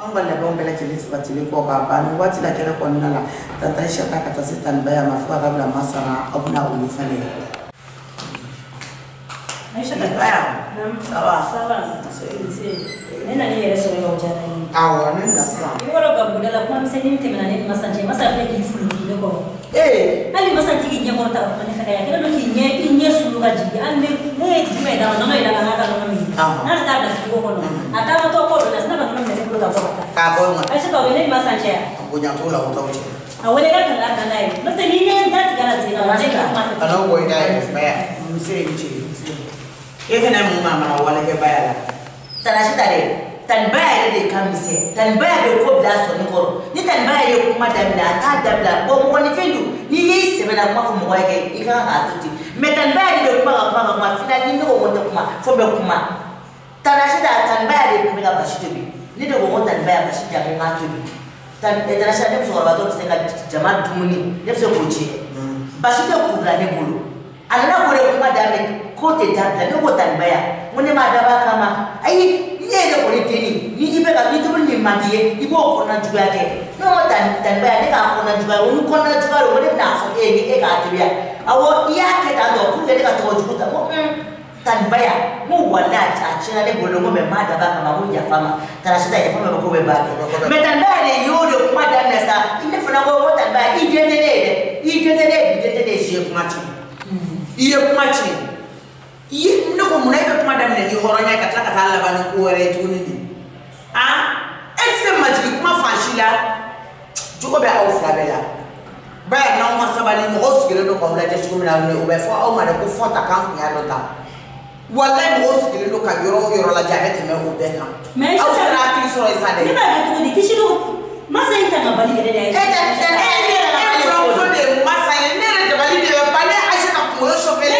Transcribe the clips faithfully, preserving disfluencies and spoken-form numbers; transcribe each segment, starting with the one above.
Anga le bombe la kilisi batili ko ka ba ni wati la kele ko nala tata shata kata sitan baya mafuka kabla masara abuna ulifale. Aisha baya. Sawa. Sawa. Nena ni yere sori ho jana ni. Awa nenda sa. Ngoro gabuda la kwa mseni mtemena ni masanje masanje kifulu kidoko. Eh, ali masanje ki nyako ta ko ne kaya kero ki nye ki nye sulu ga jibi an me ne ti me da no no ila ga ga no mi. Na ta da ko ko no. Ata to ko na sna ba no me ko ta ko ta. Ka ko ma. Aisha to ne masanje. Punya tu la uta uche. Awale ga kan la dai. No te ni ne da ti ga la zina wa ka ma. Ana go ida baya. Mse ichi. Eke na mu mama wala ke baya la. Tanashi tare tan baya de kamise tan baya de ko bla so ni koro ni tan baya ye kuma dabla ta dabla bo mo ni fendu ni yi se bela kuma fo mo wa ke ika ha tuti me tan baya de kuma kuma kuma fina ni no mo to kuma fo be kuma tanashi da tan baya de kuma ga bashi to bi ni de mo tan baya bashi ja mo ma to bi tan e tanashi de so ba to se ka jama dumuni ne so ko chi bashi de ku bla ne bolo ana ko de kuma da me ko te dabla ne ko tan baya mo ne ma da ba kama ai yeye ko teni ni ibe ka bitu ni mandie ibo ko na juga ke no tan tan ba ne ka ko na juga onu ko na juga ro ne na fo e ni e ka tibia awo iya ke ta do ku ne ka to jukuta mo tan ba ya mo wala cha chira ne bolo mo me ma da ba kama mo ya fama tara shida ya fama ko be ba me tan ba ne yo de kuma da na sa ine fana ko mo tan ba i de de de i de de de i de de de je kuma chi iye kuma chi yi no ko munai ka kuma damne ni horonya ka tlaka tala bani ko wore tuni ni ah exe majiki kuma fashila juko be au flabela ba na ma sabali mo osigere do ko la je juko mina ne o be fo au ma de ko fo ta kan ya do ta wallahi mo osigere do ka yoro yoro la jabe te me o be kan au sara ki so isa de ni ba ga to ni kishiro masa inta na bali de de e ta ta e la bali ko de masa ne de bali de bali aisha ka ko so fe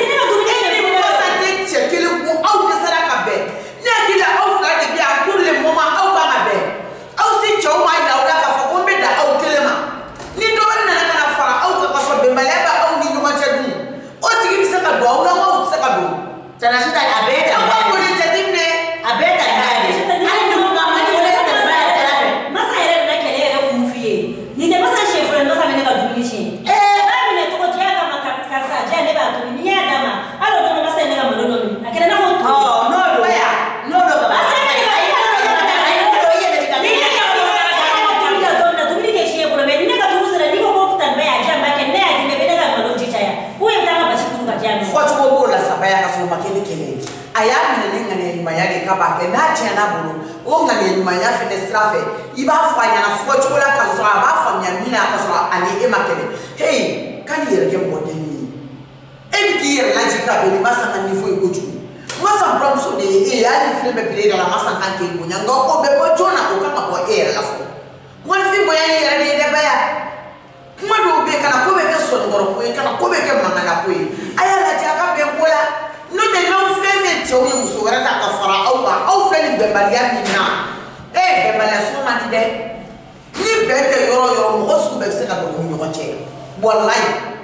Tanashi ta abeta ba ko ni tadimne abeta ngale ali no ba mali wala ta ba masa ere na kele ere kumfie ni ne masa chefre ndo sa mene ka dumishi eh ba mine to ko tia ka makaka sa ja ne ba to ni ya dama alo do masa ne ka modono ni akena na foto oh no do ya no do ka masa ne ka ai ai do ye ne ka ni ya ko na ka do na dumini ke shi ko me ne ka tu sura ni ko ko tan ba ya ja ba ke ne ya ni be daga malo chicha ya huyo mtaka bashi kuruka jana Foto ko bola sabaya ka so makele kele. Aya mene ngane nyuma yake kaba ke na tia na bulu o ngane nyuma ya fe strafe iba fanya na foto ko la ka so aba fanya mina ka so ani e makele hey kan yere ke modeni e bi ki yere la jika be masa na niveau e koju masa brom so de e ya ni film be bile la masa kan ke bunya ngo ko be ko jona ko kama ko e la fo mo fi bo ya yere de baya kuma do be kana ko be ke so ngoro ko kana ko be ke mangana ko aya la jaka be bola no de no feme to yi muso wara ta ka fara au ba au fe ni be balia mina eh be balia so ma di de ni be te yoro yoro mo su be se ka do mi ko che wallahi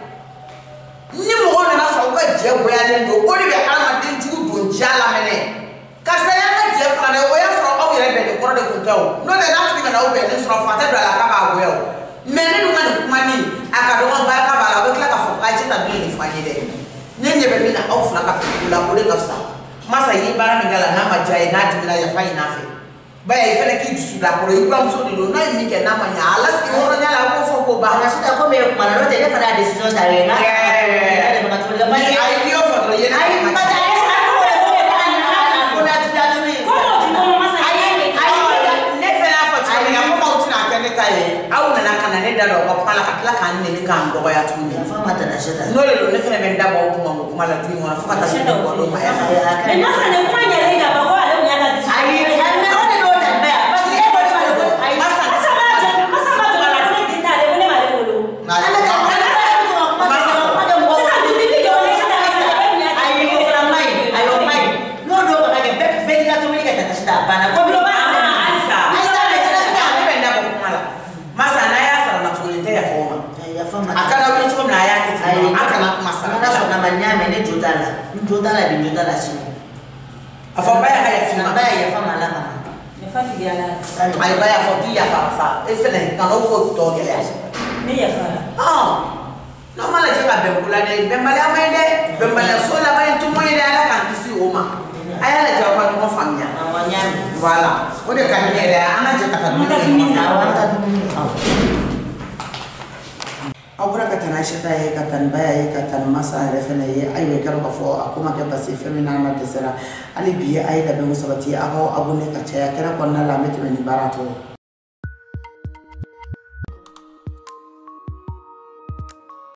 ni mo na na so ka je boya le do o ni be ama den ju do jala mene ka sa ya ka je fara ne o ya so au yere be de ko de ko taw no de na fi ka na o be ni so fata do la ka ba boya mene do ngani kuma ni aka do ba ka ba la be kla ka fo ka che ta bi ni fa ni de nyenye be mina au fla ka kula ko de ka sa masa yi bara mi gala na ma jai na dimila ya fa ina fe ba ya ifele ki dusu da ko yi ba so de do na mi ke na ma nya ala ski horo nya la ko fo ko ba na shida ko me kuma na rote ne fara decision ta re na ya de ba to le ba ni ai ni o fo do ye na ai ba ta ai sa ko le ko ba na ko na ti da mi ko no ti no masa ai ai ne fe na fo ti ya ko ma uti na ke ne ta ye au na na kana ne da do ko pala ka pala kan ne ni kan do ya tu ya fa ma ta na shida no le do ne fe ne da ba ko ma ko ma la tu ngona fa ta shi do ko do ma ya me masa ne kuma nya le ga ba ko ale nya ga ti ai ai me o ne do ta ba ba si e ko ta ko ai masa masa ma ja masa ma ja la ko ne ti ta le ne ma le ko lo na le ka masa ma ja mo sa ti bi jo ne sa ta ai ko fra mai ai o mai no do ka ke be be ga to mi ka ta shida ba na ko bi ba ai sa ai sa me ta shida ne be da ba ko ma la masa na ya sara na to te ya fo ma ya fa ma akana wi to na ya ke ti akana kuma sara na so na manyame ne jodala jodala bi jodala shi afa ba ya ya fi ma ba ya fa ma la ma ne fa Fati ala. Ai ba ya fo ki ya fa fa. E fele kan o ko to gele. Ne ya fa. Ah. No mala je ka be kula de be mala mai de be mala so la ba tu mo ide ala kan kisi o ma. Aya la ja kwa mo famia. Awanya. Voilà. O de kan ne de ana je ka ta du. Awanta du. Abura ka tana shita ye ka tan baya ye ka tan masa refene ye ayo ka ro fo akoma ke basi femina na desera ali biye ay da be musabati abo abune ka chaya kera konna la metme ni barato